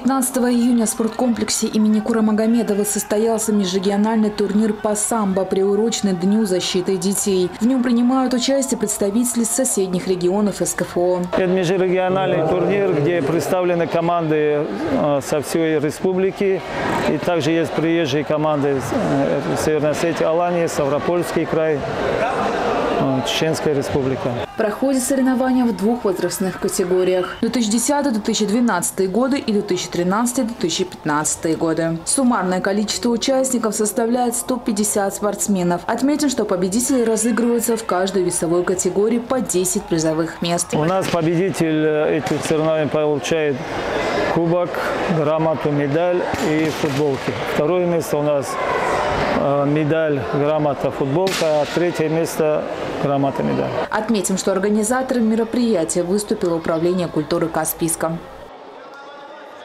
15 июня в спорткомплексе имени Курамагомедова состоялся межрегиональный турнир по самбо, приуроченный Дню защиты детей. В нем принимают участие представители соседних регионов СКФО. Это межрегиональный турнир, где представлены команды со всей республики. И также есть приезжие команды Северной Осетии, Алании, Ставропольский край, Чеченская республика. Проходят соревнования в двух возрастных категориях – 2010-2012 годы и 2013-2015 годы. Суммарное количество участников составляет 150 спортсменов. Отметим, что победители разыгрываются в каждой весовой категории по 10 призовых мест. У нас победитель этих соревнований получает кубок, грамоту, медаль и футболки. Второе место у нас медаль, грамота, футболка, а третье место грамота, медаль. Отметим, что организатором мероприятия выступило Управление культуры Каспийска.